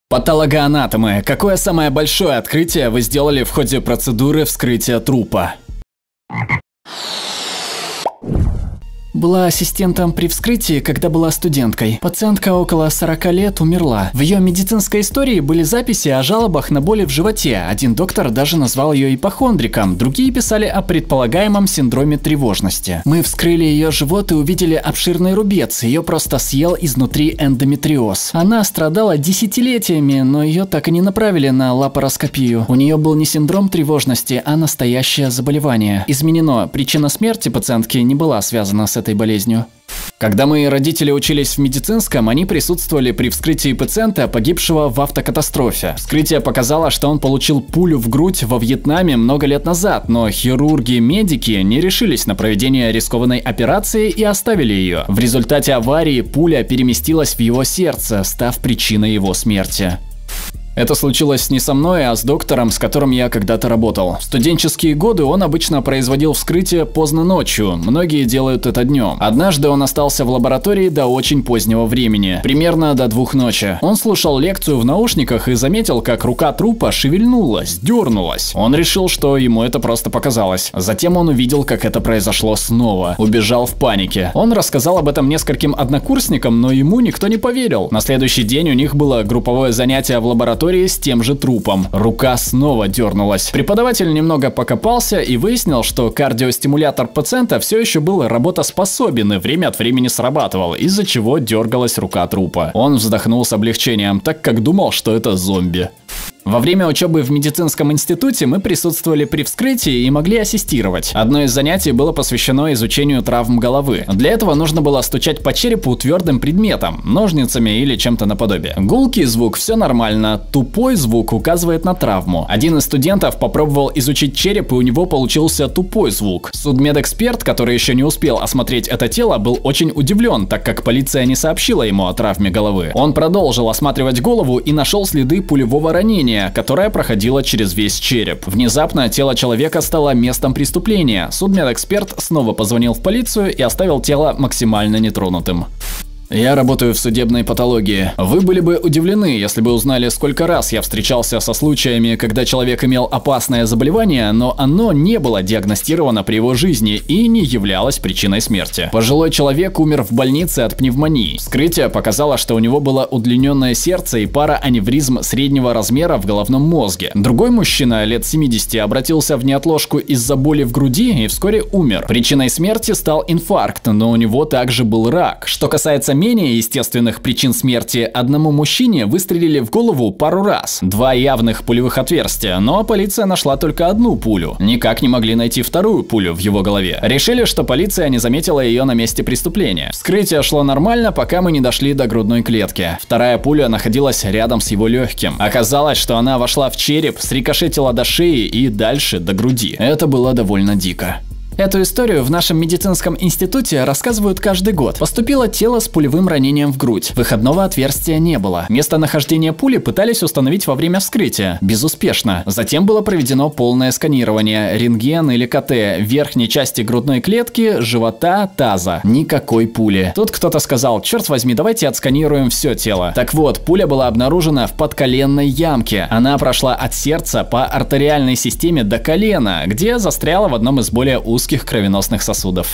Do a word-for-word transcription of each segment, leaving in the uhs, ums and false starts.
Патологоанатомы, какое самое большое открытие вы сделали в ходе процедуры вскрытия трупа? Была ассистентом при вскрытии, когда была студенткой. Пациентка около сорока лет умерла. В ее медицинской истории были записи о жалобах на боли в животе. Один доктор даже назвал ее ипохондриком, другие писали о предполагаемом синдроме тревожности. Мы вскрыли ее живот и увидели обширный рубец, ее просто съел изнутри эндометриоз. Она страдала десятилетиями, но ее так и не направили на лапароскопию. У нее был не синдром тревожности, а настоящее заболевание. Изменено, причина смерти пациентки не была связана с этой болезнью. Когда мои родители учились в медицинском, они присутствовали при вскрытии пациента, погибшего в автокатастрофе. Вскрытие показало, что он получил пулю в грудь во Вьетнаме много лет назад, но хирурги-медики не решились на проведение рискованной операции и оставили ее. В результате аварии пуля переместилась в его сердце, став причиной его смерти. Это случилось не со мной, а с доктором, с которым я когда-то работал. В студенческие годы он обычно производил вскрытие поздно ночью, многие делают это днем. Однажды он остался в лаборатории до очень позднего времени, примерно до двух ночи. Он слушал лекцию в наушниках и заметил, как рука трупа шевельнулась, дернулась. Он решил, что ему это просто показалось. Затем он увидел, как это произошло снова. Убежал в панике. Он рассказал об этом нескольким однокурсникам, но ему никто не поверил. На следующий день у них было групповое занятие в лаборатории с тем же трупом. Рука снова дернулась. Преподаватель немного покопался и выяснил, что кардиостимулятор пациента все еще был работоспособен и время от времени срабатывал, из-за чего дергалась рука трупа. Он вздохнул с облегчением, так как думал, что это зомби. Во время учебы в медицинском институте мы присутствовали при вскрытии и могли ассистировать. Одно из занятий было посвящено изучению травм головы. Для этого нужно было стучать по черепу твердым предметом, ножницами или чем-то наподобие. Гулкий звук — все нормально, тупой звук указывает на травму. Один из студентов попробовал изучить череп, и у него получился тупой звук. Судмедэксперт, который еще не успел осмотреть это тело, был очень удивлен, так как полиция не сообщила ему о травме головы. Он продолжил осматривать голову и нашел следы пулевого ранения, которая проходила через весь череп. Внезапно тело человека стало местом преступления. Судмедэксперт снова позвонил в полицию и оставил тело максимально нетронутым. Я работаю в судебной патологии. Вы были бы удивлены, если бы узнали, сколько раз я встречался со случаями, когда человек имел опасное заболевание, но оно не было диагностировано при его жизни и не являлось причиной смерти. Пожилой человек умер в больнице от пневмонии. Вскрытие показало, что у него было удлиненное сердце и пара аневризм среднего размера в головном мозге. Другой мужчина лет семидесяти обратился в неотложку из-за боли в груди и вскоре умер. Причиной смерти стал инфаркт, но у него также был рак. Что касается менее естественных причин смерти, одному мужчине выстрелили в голову пару раз. Два явных пулевых отверстия, но полиция нашла только одну пулю. Никак не могли найти вторую пулю в его голове. Решили, что полиция не заметила ее на месте преступления. Вскрытие шло нормально, пока мы не дошли до грудной клетки. Вторая пуля находилась рядом с его легким. Оказалось, что она вошла в череп, срикошетила до шеи и дальше до груди. Это было довольно дико. Эту историю в нашем медицинском институте рассказывают каждый год. Поступило тело с пулевым ранением в грудь. Выходного отверстия не было. Местонахождение пули пытались установить во время вскрытия. Безуспешно. Затем было проведено полное сканирование, рентген или ка тэ верхней части грудной клетки, живота, таза. Никакой пули. Тут кто-то сказал: черт возьми, давайте отсканируем все тело. Так вот, пуля была обнаружена в подколенной ямке. Она прошла от сердца по артериальной системе до колена, где застряла в одном из более узких кровеносных сосудов.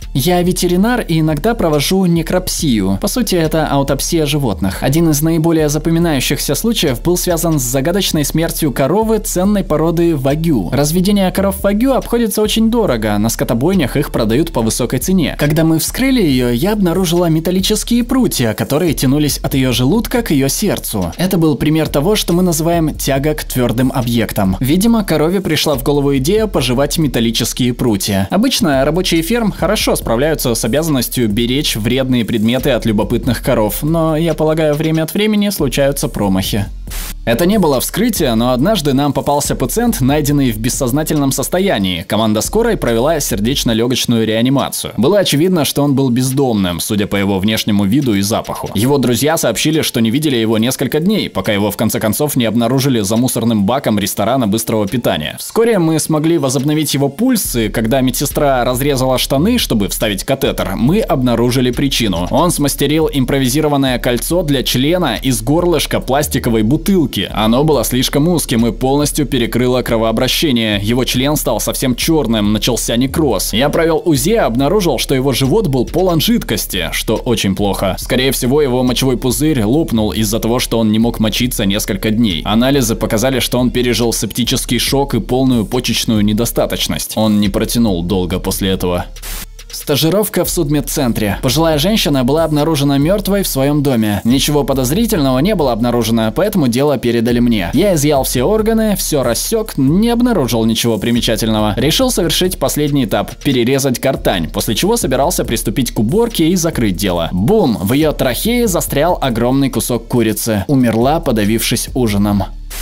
Я ветеринар и иногда провожу некропсию. По сути, это аутопсия животных. Один из наиболее запоминающихся случаев был связан с загадочной смертью коровы ценной породы вагю. Разведение коров вагю обходится очень дорого, на скотобойнях их продают по высокой цене. Когда мы вскрыли ее, я обнаружила металлические прутья, которые тянулись от ее желудка к ее сердцу. Это был пример того, что мы называем тяга к твердым объектам. Видимо, корове пришла в голову идея пожевать металлические прутья. Обычно рабочие ферм хорошо справляются с обязанностью беречь вредные предметы от любопытных коров, но, я полагаю, время от времени случаются промахи. Это не было вскрытие, но однажды нам попался пациент, найденный в бессознательном состоянии. Команда скорой провела сердечно-легочную реанимацию. Было очевидно, что он был бездомным, судя по его внешнему виду и запаху. Его друзья сообщили, что не видели его несколько дней, пока его в конце концов не обнаружили за мусорным баком ресторана быстрого питания. Вскоре мы смогли возобновить его пульс, и когда медсестра разрезала штаны, чтобы вставить катетер, мы обнаружили причину. Он смастерил импровизированное кольцо для члена из горлышка пластиковой бутылки. Оно было слишком узким и полностью перекрыло кровообращение. Его член стал совсем черным, начался некроз. Я провел УЗИ и обнаружил, что его живот был полон жидкости, что очень плохо. Скорее всего, его мочевой пузырь лопнул из-за того, что он не мог мочиться несколько дней. Анализы показали, что он пережил септический шок и полную почечную недостаточность. Он не протянул долго после этого. Стажировка в судмедцентре. Пожилая женщина была обнаружена мертвой в своем доме. Ничего подозрительного не было обнаружено, поэтому дело передали мне. Я изъял все органы, все рассек, не обнаружил ничего примечательного. Решил совершить последний этап – перерезать гортань, после чего собирался приступить к уборке и закрыть дело. Бум! В ее трахее застрял огромный кусок курицы. Умерла, подавившись ужином.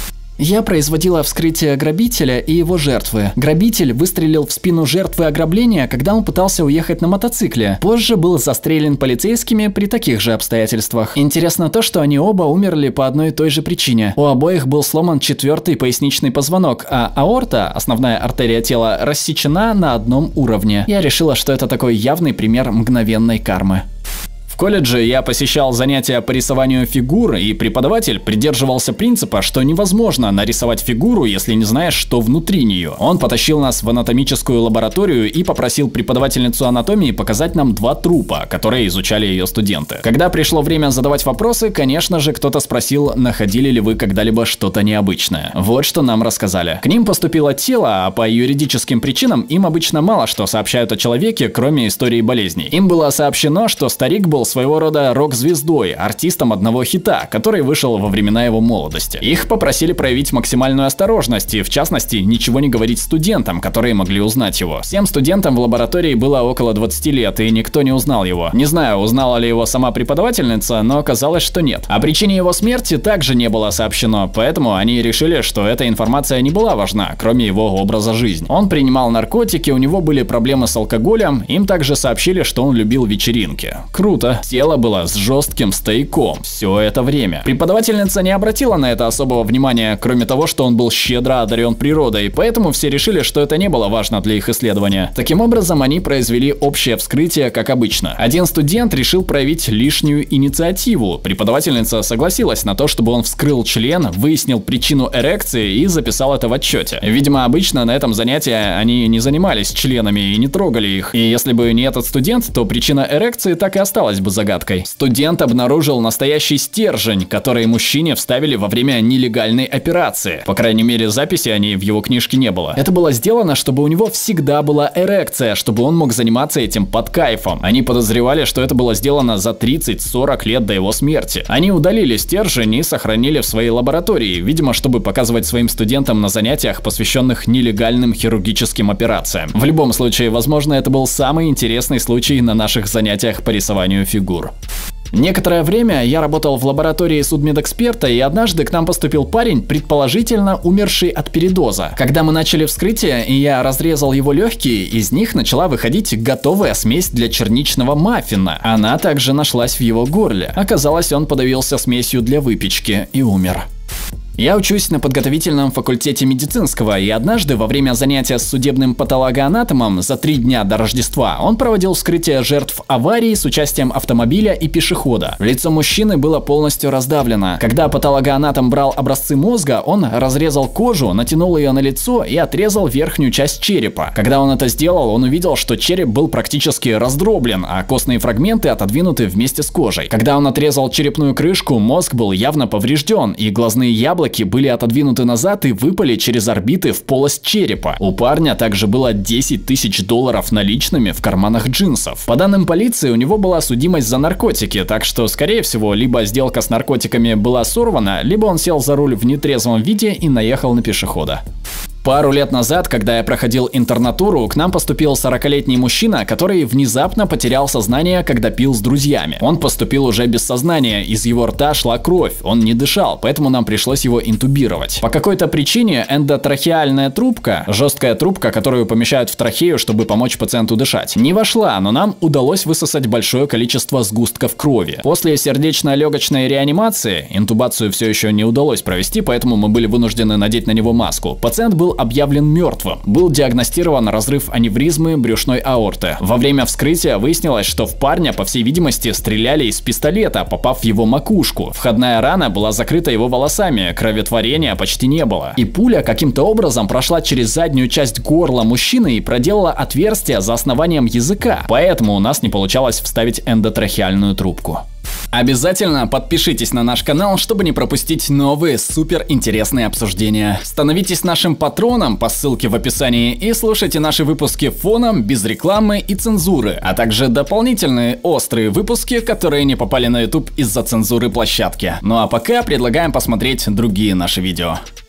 Я производила вскрытие грабителя и его жертвы. Грабитель выстрелил в спину жертвы ограбления, когда он пытался уехать на мотоцикле. Позже был застрелен полицейскими при таких же обстоятельствах. Интересно то, что они оба умерли по одной и той же причине. У обоих был сломан четвертый поясничный позвонок, а аорта, основная артерия тела, рассечена на одном уровне. Я решила, что это такой явный пример мгновенной кармы. В колледже я посещал занятия по рисованию фигур, и преподаватель придерживался принципа, что невозможно нарисовать фигуру, если не знаешь, что внутри нее. Он потащил нас в анатомическую лабораторию и попросил преподавательницу анатомии показать нам два трупа, которые изучали ее студенты. Когда пришло время задавать вопросы, конечно же, кто-то спросил, находили ли вы когда-либо что-то необычное. Вот что нам рассказали. К ним поступило тело, а по юридическим причинам им обычно мало что сообщают о человеке, кроме истории болезней. Им было сообщено, что старик был своего рода рок-звездой, артистом одного хита, который вышел во времена его молодости. Их попросили проявить максимальную осторожность и, в частности, ничего не говорить студентам, которые могли узнать его. Всем студентам в лаборатории было около двадцати лет, и никто не узнал его. Не знаю, узнала ли его сама преподавательница, но оказалось, что нет. О причине его смерти также не было сообщено, поэтому они решили, что эта информация не была важна, кроме его образа жизни. Он принимал наркотики, у него были проблемы с алкоголем, им также сообщили, что он любил вечеринки. Круто. Тело было с жестким стояком все это время. Преподавательница не обратила на это особого внимания, кроме того, что он был щедро одарен природой, поэтому все решили, что это не было важно для их исследования. Таким образом, они произвели общее вскрытие, как обычно. Один студент решил проявить лишнюю инициативу. Преподавательница согласилась на то, чтобы он вскрыл член, выяснил причину эрекции и записал это в отчете. Видимо, обычно на этом занятии они не занимались членами и не трогали их. И если бы не этот студент, то причина эрекции так и осталась бы загадкой. Студент обнаружил настоящий стержень, который мужчине вставили во время нелегальной операции. По крайней мере, записи о ней в его книжке не было. Это было сделано, чтобы у него всегда была эрекция, чтобы он мог заниматься этим под кайфом. Они подозревали, что это было сделано за тридцать-сорок лет до его смерти. Они удалили стержень и сохранили в своей лаборатории, видимо, чтобы показывать своим студентам на занятиях, посвященных нелегальным хирургическим операциям. В любом случае, возможно, это был самый интересный случай на наших занятиях по рисованию фигур. Некоторое время я работал в лаборатории судмедэксперта, и однажды к нам поступил парень, предположительно умерший от передоза. Когда мы начали вскрытие, и я разрезал его легкие, из них начала выходить готовая смесь для черничного маффина. Она также нашлась в его горле. Оказалось, он подавился смесью для выпечки и умер. Я учусь на подготовительном факультете медицинского, и однажды во время занятия с судебным патологоанатомом за три дня до Рождества он проводил вскрытие жертв аварии с участием автомобиля и пешехода. Лицо мужчины было полностью раздавлено. Когда патологоанатом брал образцы мозга, он разрезал кожу, натянул ее на лицо и отрезал верхнюю часть черепа. Когда он это сделал, он увидел, что череп был практически раздроблен, а костные фрагменты отодвинуты вместе с кожей. Когда он отрезал черепную крышку, мозг был явно поврежден, и глазные яблоки были отодвинуты назад и выпали через орбиты в полость черепа. У парня также было десять тысяч долларов наличными в карманах джинсов. По данным полиции, у него была судимость за наркотики, так что, скорее всего, либо сделка с наркотиками была сорвана, либо он сел за руль в нетрезвом виде и наехал на пешехода. Пару лет назад, когда я проходил интернатуру, к нам поступил сорокалетний мужчина, который внезапно потерял сознание, когда пил с друзьями. Он поступил уже без сознания, из его рта шла кровь, он не дышал, поэтому нам пришлось его интубировать. По какой-то причине эндотрахеальная трубка, жесткая трубка, которую помещают в трахею, чтобы помочь пациенту дышать, не вошла, но нам удалось высосать большое количество сгустков крови. После сердечно-легочной реанимации, интубацию все еще не удалось провести, поэтому мы были вынуждены надеть на него маску. Пациент был объявлен мертвым. Был диагностирован разрыв аневризмы брюшной аорты. Во время вскрытия выяснилось, что в парня, по всей видимости, стреляли из пистолета, попав в его макушку. Входная рана была закрыта его волосами, кроветворения почти не было. И пуля каким-то образом прошла через заднюю часть горла мужчины и проделала отверстие за основанием языка. Поэтому у нас не получалось вставить эндотрахеальную трубку. Обязательно подпишитесь на наш канал, чтобы не пропустить новые супер интересные обсуждения. Становитесь нашим патроном по ссылке в описании и слушайте наши выпуски фоном, без рекламы и цензуры, а также дополнительные острые выпуски, которые не попали на YouTube из-за цензуры площадки. Ну а пока предлагаем посмотреть другие наши видео.